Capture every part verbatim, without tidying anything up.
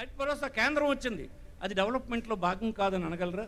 రైతు భరోసా కేంద్రం వచ్చింది, అది డెవలప్మెంట్లో భాగం కాదని అనగలరా?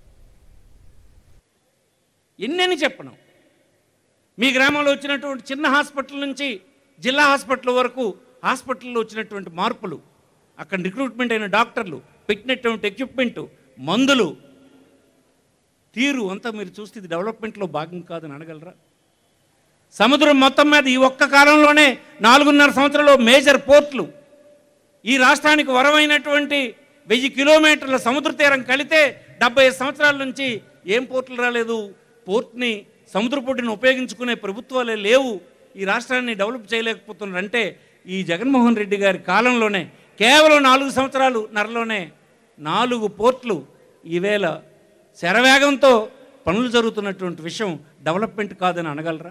ఎన్నని చెప్పను. మీ గ్రామంలో వచ్చినటువంటి చిన్న హాస్పిటల్ నుంచి జిల్లా హాస్పిటల్ వరకు హాస్పిటల్లో వచ్చినటువంటి మార్పులు, అక్కడ రిక్రూట్మెంట్ అయిన డాక్టర్లు, పెట్టినటువంటి ఎక్విప్మెంటు, మందులు, తీరు అంతా మీరు చూస్తే ఇది డెవలప్మెంట్లో భాగం కాదని అనగలరా? సముద్రం మొత్తం మీద ఈ ఒక్క కాలంలోనే నాలుగున్నర సంవత్సరంలో మేజర్ పోర్ట్లు, ఈ రాష్ట్రానికి వరమైనటువంటి వెయ్యి కిలోమీటర్ల సముద్ర తీరం కలితే డెబ్బై సంవత్సరాల నుంచి ఏం పోర్టులు రాలేదు. పోర్ట్ని సముద్ర పోటీని ఉపయోగించుకునే ప్రభుత్వాలే లేవు. ఈ రాష్ట్రాన్ని డెవలప్ చేయలేకపోతున్నారంటే ఈ జగన్మోహన్ రెడ్డి గారి కాలంలోనే కేవలం నాలుగు సంవత్సరాలు నరలోనే నాలుగు పోర్ట్లు ఈవేళ శరవేగంతో పనులు జరుగుతున్నటువంటి విషయం డెవలప్మెంట్ కాదని అనగలరా?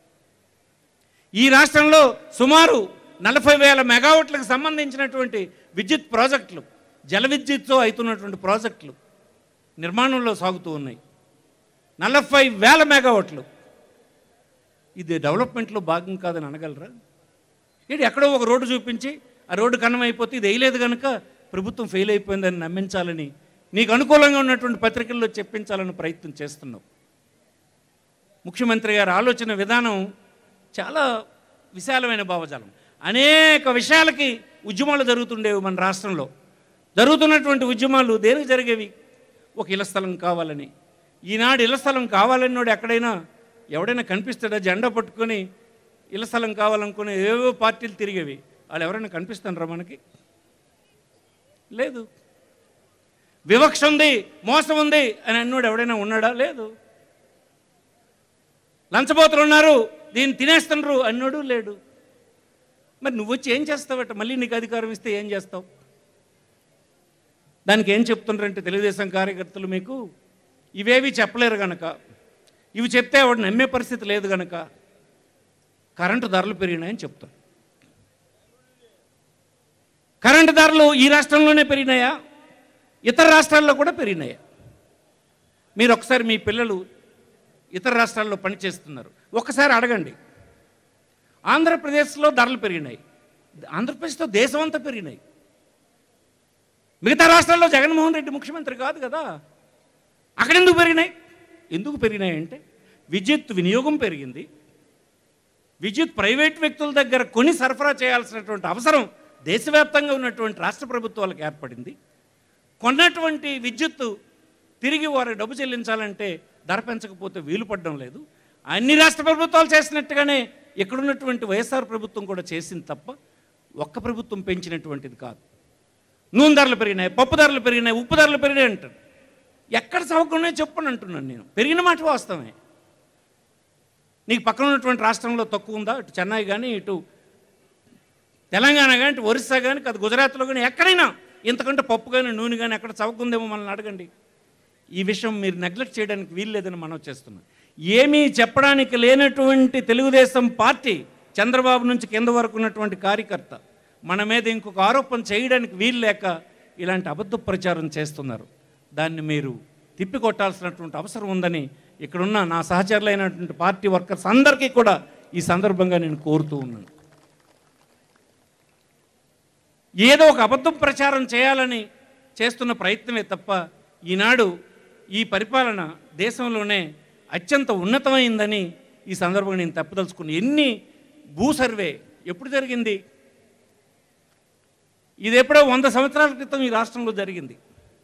ఈ రాష్ట్రంలో సుమారు నలభై వేల మెగావాట్లకు సంబంధించినటువంటి విద్యుత్ ప్రాజెక్టులు, జల విద్యుత్తో అవుతున్నటువంటి ప్రాజెక్టులు నిర్మాణంలో సాగుతూ ఉన్నాయి. నలభై వేల మెగావాట్లు. ఇది డెవలప్మెంట్లో భాగం కాదని అనగలరా? ఏంటి ఎక్కడో ఒక రోడ్డు చూపించి ఆ రోడ్డు కన్నం అయిపోతే ఇది వేయలేదు కనుక ప్రభుత్వం ఫెయిల్ అయిపోయిందని నమ్మించాలని, నీకు అనుకూలంగా ఉన్నటువంటి పత్రికల్లో చెప్పించాలని ప్రయత్నం చేస్తున్నావు. ముఖ్యమంత్రి గారి ఆలోచన విధానం చాలా విశాలమైన భావజాలం. అనేక విషయాలకి ఉద్యమాలు జరుగుతుండేవి మన రాష్ట్రంలో. జరుగుతున్నటువంటి ఉద్యమాలు దేనికి జరిగేవి? ఒక ఇళ్ల స్థలం కావాలని. ఈనాడు ఇళ్ల స్థలం కావాలన్నోడు ఎక్కడైనా ఎవడైనా కనిపిస్తాడా? జెండా పట్టుకొని ఇళ్ల స్థలం కావాలనుకుని ఏవో పార్టీలు తిరిగేవి. వాళ్ళు ఎవరైనా కనిపిస్తారా మనకి? లేదు. వివక్ష ఉంది, మోసం ఉంది అని అన్నోడు ఎవడైనా ఉన్నాడా? లేదు. లంచబోతులు ఉన్నారు, దీన్ని తినేస్తున్నారు అన్నోడు లేడు. మరి నువ్వు వచ్చి ఏం చేస్తావట? మళ్ళీ నీకు అధికారం ఇస్తే ఏం చేస్తావు? దానికి ఏం చెప్తున్నారంటే తెలుగుదేశం కార్యకర్తలు మీకు ఇవేవి చెప్పలేరు కనుక, ఇవి చెప్తే వాడు నమ్మే పరిస్థితి లేదు కనుక కరెంటు ధరలు పెరిగినాయని చెప్తారు. కరెంటు ధరలు ఈ రాష్ట్రంలోనే పెరిగినాయా? ఇతర రాష్ట్రాల్లో కూడా పెరిగినాయా? మీరు ఒకసారి మీ పిల్లలు ఇతర రాష్ట్రాల్లో పనిచేస్తున్నారు, ఒక్కసారి అడగండి. ఆంధ్రప్రదేశ్లో ధరలు పెరిగినాయి, ఆంధ్రప్రదేశ్తో దేశం అంతా పెరిగినాయి. మిగతా రాష్ట్రాల్లో జగన్మోహన్ రెడ్డి ముఖ్యమంత్రి కాదు కదా, అక్కడెందుకు పెరిగినాయి? ఎందుకు పెరిగినాయి అంటే విద్యుత్ వినియోగం పెరిగింది. విద్యుత్ ప్రైవేట్ వ్యక్తుల దగ్గర కొని సరఫరా చేయాల్సినటువంటి అవసరం దేశవ్యాప్తంగా ఉన్నటువంటి రాష్ట్ర ప్రభుత్వాలకు ఏర్పడింది. కొన్నటువంటి విద్యుత్తు తిరిగి వారికి డబ్బు చెల్లించాలంటే ధర పెంచకపోతే వీలు పడడం లేదు. అన్ని రాష్ట్ర ప్రభుత్వాలు చేసినట్టుగానే ఇక్కడున్నటువంటి వైఎస్ఆర్ ప్రభుత్వం కూడా చేసింది తప్ప ఒక్క ప్రభుత్వం పెంచినటువంటిది కాదు. నూనె ధరలు పెరిగినాయి, పప్పు ధరలు పెరిగినాయి, ఉప్పు ధరలు పెరిగినాయి అంటారు. ఎక్కడ చౌకన్నాయో చెప్పని అంటున్నాను నేను. పెరిగిన మాట వాస్తవమే. నీకు పక్కన ఉన్నటువంటి రాష్ట్రంలో తక్కువ ఉందా? ఇటు చెన్నై కానీ, ఇటు తెలంగాణ కానీ, ఇటు ఒరిస్సా కానీ, అది గుజరాత్లో కానీ ఎక్కడైనా ఇంతకంటే పప్పు కానీ నూనె కానీ ఎక్కడ చౌకుందేమో మనల్ని అడగండి. ఈ విషయం మీరు నెగ్లెక్ట్ చేయడానికి వీలు లేదని మనం చేస్తున్నాం. ఏమీ చెప్పడానికి లేనటువంటి తెలుగుదేశం పార్టీ, చంద్రబాబు నుంచి కింద వరకు ఉన్నటువంటి కార్యకర్త మన మీద ఇంకొక ఆరోపణ చేయడానికి వీలు లేక ఇలాంటి అబద్ధ ప్రచారం చేస్తున్నారు. దాన్ని మీరు తిప్పికొట్టాల్సినటువంటి అవసరం ఉందని ఇక్కడున్న నా సహచరులైనటువంటి పార్టీ వర్కర్స్ అందరికీ కూడా ఈ సందర్భంగా నేను కోరుతూ ఉన్నాను. ఏదో ఒక అబద్ధం ప్రచారం చేయాలని చేస్తున్న ప్రయత్నమే తప్ప ఈనాడు ఈ పరిపాలన దేశంలోనే అత్యంత ఉన్నతమైందని ఈ సందర్భంగా నేను తప్పదలుచుకున్నాను. ఎన్ని భూ సర్వే ఎప్పుడు జరిగింది? ఇది ఎప్పుడో వంద సంవత్సరాల క్రితం ఈ రాష్ట్రంలో జరిగింది.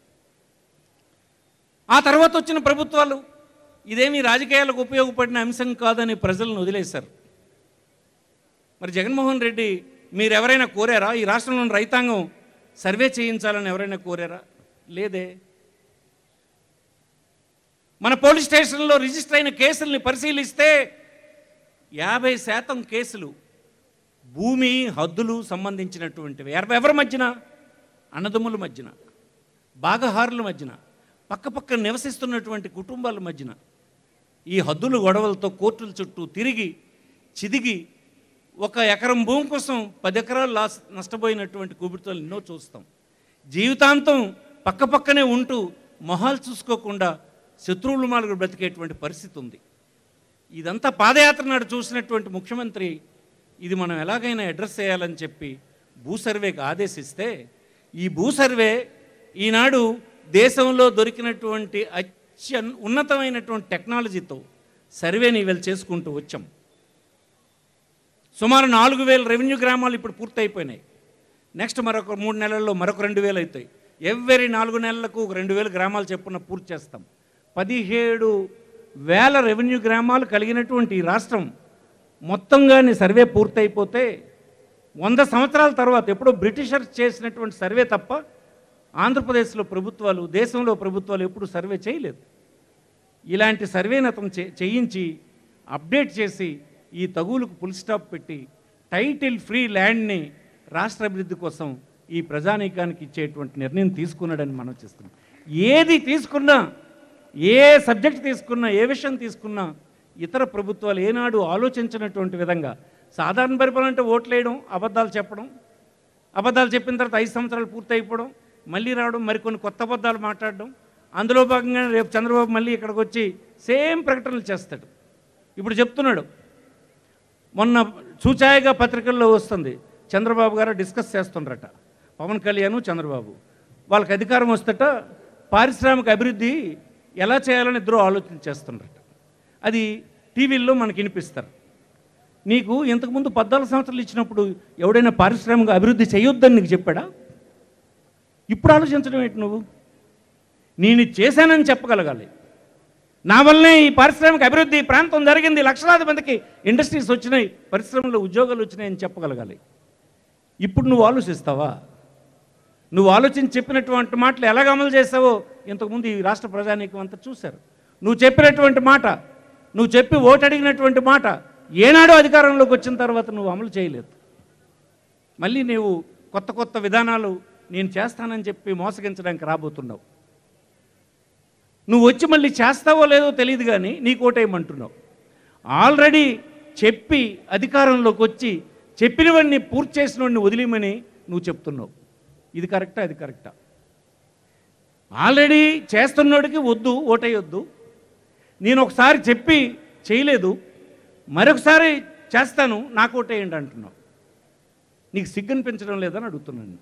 ఆ తర్వాత వచ్చిన ప్రభుత్వాలు ఇదేమీ రాజకీయాలకు ఉపయోగపడిన అంశం కాదని ప్రజలను వదిలేశారు. మరి జగన్మోహన్ రెడ్డి మీరు ఎవరైనా కోరారా? ఈ రాష్ట్రంలోని రైతాంగం సర్వే చేయించాలని ఎవరైనా కోరారా? లేదే. మన పోలీస్ స్టేషన్లో రిజిస్టర్ అయిన కేసుల్ని పరిశీలిస్తే యాభై శాతం కేసులు భూమి హద్దులు సంబంధించినటువంటివి. ఎవరి మధ్యన? అన్నదమ్ముల మధ్యన, భాగహారుల మధ్యన, పక్కపక్క నివసిస్తున్నటువంటి కుటుంబాల మధ్యన ఈ హద్దులు గొడవలతో కోర్టుల చుట్టూ తిరిగి చిదిగి ఒక ఎకరం భూమి కోసం పది ఎకరాలు లాస్ నష్టపోయినటువంటి కుబుర్తలు ఎన్నో చూస్తాం. జీవితాంతం పక్కపక్కనే ఉంటూ మొహాలు చూసుకోకుండా శత్రువులు మాలుగు బ్రతికేటువంటి పరిస్థితి ఉంది. ఇదంతా పాదయాత్ర నాడు చూసినటువంటి ముఖ్యమంత్రి ఇది మనం ఎలాగైనా అడ్రస్ చేయాలని చెప్పి భూ సర్వేకి ఆదేశిస్తే ఈ భూ సర్వే ఈనాడు దేశంలో దొరికినటువంటి అత్య ఉన్నతమైనటువంటి టెక్నాలజీతో సర్వేని ఇవాళ చేసుకుంటూ వచ్చాం. సుమారు నాలుగు వేల రెవెన్యూ గ్రామాలు ఇప్పుడు పూర్తయిపోయినాయి. నెక్స్ట్ మరొక మూడు నెలల్లో మరొక రెండు వేలు అవుతాయి. ఎవ్రీ నాలుగు నెలలకు ఒక రెండు వేల గ్రామాలు చెప్పున పూర్తి చేస్తాం. పదిహేడు వేల రెవెన్యూ గ్రామాలు కలిగినటువంటి ఈ రాష్ట్రం మొత్తంగాని సర్వే పూర్తయిపోతే వంద సంవత్సరాల తర్వాత ఎప్పుడో బ్రిటిషర్స్ చేసినటువంటి సర్వే తప్ప ఆంధ్రప్రదేశ్లో ప్రభుత్వాలు, దేశంలో ప్రభుత్వాలు ఎప్పుడు సర్వే చేయలేదు. ఇలాంటి సర్వేని అతను చేయించి అప్డేట్ చేసి ఈ తగులుకు ఫుల్ స్టాప్ పెట్టి టైటిల్ ఫ్రీ ల్యాండ్ని రాష్ట్ర అభివృద్ధి కోసం ఈ ప్రజానీకానికి ఇచ్చేటువంటి నిర్ణయం తీసుకున్నాడని మనం చేస్తున్నాం. ఏది తీసుకున్నా, ఏ సబ్జెక్ట్ తీసుకున్నా, ఏ విషయం తీసుకున్నా ఇతర ప్రభుత్వాలు ఏనాడు ఆలోచించినటువంటి విధంగా సాధారణ పరిపాలన అంటే ఓట్లు వేయడం, అబద్ధాలు చెప్పడం, అబద్ధాలు చెప్పిన తర్వాత ఐదు సంవత్సరాలు పూర్తి అయిపోవడం, మళ్ళీ రావడం, మరికొన్ని కొత్త అబద్ధాలు మాట్లాడడం, అందులో భాగంగా రేపు చంద్రబాబు మళ్ళీ ఇక్కడికి వచ్చి సేమ్ ప్రకటనలు చేస్తాడు. ఇప్పుడు చెప్తున్నాడు, మొన్న సూచాయగా పత్రికల్లో వస్తుంది, చంద్రబాబు గారు డిస్కస్ చేస్తుండ్రట, పవన్ కళ్యాణ్ చంద్రబాబు వాళ్ళకి అధికారం వస్తట పారిశ్రామిక అభివృద్ధి ఎలా చేయాలని ఇద్దరు ఆలోచన చేస్తుండ్రట. అది టీవీల్లో మనకి వినిపిస్తారు. నీకు ఇంతకుముందు పద్నాలుగు సంవత్సరాలు ఇచ్చినప్పుడు ఎవడైనా పారిశ్రామిక అభివృద్ధి చేయొద్దని నీకు చెప్పాడా? ఇప్పుడు ఆలోచించడం ఏంటి? నువ్వు నేను చేశానని చెప్పగలగాలి. నా వల్లనే ఈ పారిశ్రామిక అభివృద్ధి ప్రాంతం జరిగింది, లక్షలాది మందికి ఇండస్ట్రీస్ వచ్చినాయి, పరిశ్రమలో ఉద్యోగాలు వచ్చినాయని చెప్పగలగాలి. ఇప్పుడు నువ్వు ఆలోచిస్తావా? నువ్వు ఆలోచించి చెప్పినటువంటి మాటలు ఎలాగ అమలు చేస్తావో ఇంతకుముందు ఈ రాష్ట్ర ప్రజానీకం అంతా చూశారు. నువ్వు చెప్పినటువంటి మాట, నువ్వు చెప్పి ఓటు అడిగినటువంటి మాట ఏనాడో అధికారంలోకి వచ్చిన తర్వాత నువ్వు అమలు చేయలేదు. మళ్ళీ నువ్వు కొత్త కొత్త విధానాలు నేను చేస్తానని చెప్పి మోసగించడానికి రాబోతున్నావు. నువ్వు వచ్చి మళ్ళీ చేస్తావో లేదో తెలియదు కానీ నీకు ఓటేయమంటున్నావు. ఆల్రెడీ చెప్పి అధికారంలోకి వచ్చి చెప్పినవన్నీ పూర్తి చేసిన వాడిని వదిలేమని నువ్వు చెప్తున్నావు. ఇది కరెక్టా? అది కరెక్టా? ఆల్రెడీ చేస్తున్నోడికి వద్దు, ఓటేయొద్దు. నేను ఒకసారి చెప్పి చేయలేదు, మరొకసారి చేస్తాను, నాకు ఓటేయండి అంటున్నావు. నీకు సిగ్గనిపించడం లేదని అడుగుతున్నాను.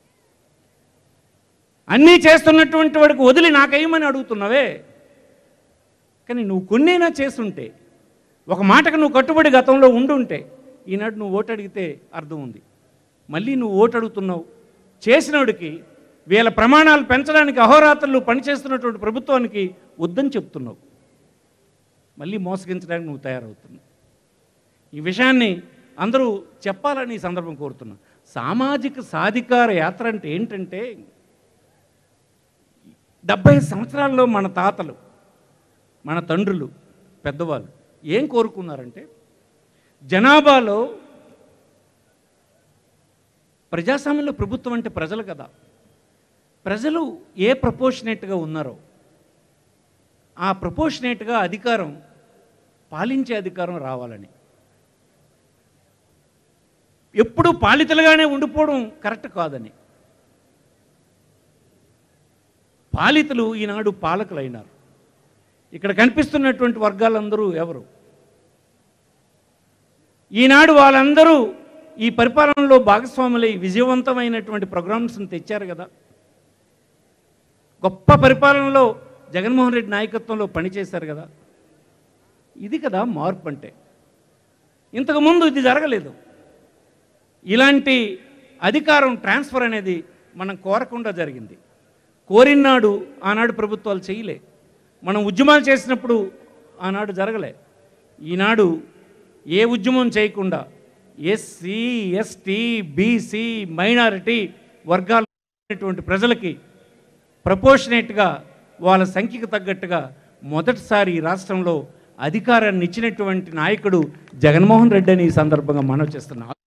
అన్నీ చేస్తున్నటువంటి వాడికి వదిలి నాకేమని అడుగుతున్నావే. కానీ నువ్వు కొన్నైనా చేస్తుంటే, ఒక మాటకు నువ్వు కట్టుబడి గతంలో ఉండుంటే ఈనాడు నువ్వు ఓటు అడిగితే అర్థం ఉంది. మళ్ళీ నువ్వు ఓటు అడుగుతున్నావు. చేసినోడికి వీళ్ళ ప్రమాణాలు పెంచడానికి అహోరాత్రులు పనిచేస్తున్నటువంటి ప్రభుత్వానికి వద్దని చెప్తున్నావు. మళ్ళీ మోసగించడానికి నువ్వు తయారవుతున్నావు. ఈ విషయాన్ని అందరూ చెప్పాలని ఈ సందర్భం కోరుతున్నాను. సామాజిక సాధికార యాత్ర అంటే ఏంటంటే, డెబ్భై సంవత్సరాల్లో మన తాతలు, మన తండ్రులు, పెద్దవాళ్ళు ఏం కోరుకున్నారంటే, జనాభాలో ప్రజాస్వామ్యంలో ప్రభుత్వం అంటే ప్రజలు కదా, ప్రజలు ఏ ప్రపోర్షనేట్గా ఉన్నారో ఆ ప్రపోర్షనేట్గా అధికారం, పాలించే అధికారం రావాలని. ఎప్పుడు పాలితులుగానే ఉండిపోవడం కరెక్ట్ కాదని. పాలితులు ఈనాడు పాలకులైనారు. ఇక్కడ కనిపిస్తున్నటువంటి వర్గాలందరూ ఎవరు? ఈనాడు వాళ్ళందరూ ఈ పరిపాలనలో భాగస్వాములై విజయవంతమైనటువంటి ప్రోగ్రామ్స్ని తెచ్చారు కదా. గొప్ప పరిపాలనలో జగన్మోహన్ రెడ్డి నాయకత్వంలో పనిచేశారు కదా. ఇది కదా మార్పు అంటే. ఇంతకుముందు ఇది జరగలేదు. ఇలాంటి అధికారం ట్రాన్స్ఫర్ అనేది మనం కోరకుండా జరిగింది. కోరినాడు ఆనాడు ప్రభుత్వాలు చేయలే. మనం ఉద్యమాలు చేసినప్పుడు ఆనాడు జరగలే. ఈనాడు ఏ ఉద్యమం చేయకుండా ఎస్సీ, ఎస్టీ, బీసీ, మైనారిటీ వర్గాలటువంటి ప్రజలకి ప్రపోర్షనేట్గా వాళ్ళ సంఖ్యకు తగ్గట్టుగా మొదటిసారి ఈ రాష్ట్రంలో అధికారాన్ని ఇచ్చినటువంటి నాయకుడు జగన్మోహన్ రెడ్డి అని ఈ సందర్భంగా మనవి చేస్తున్నాం.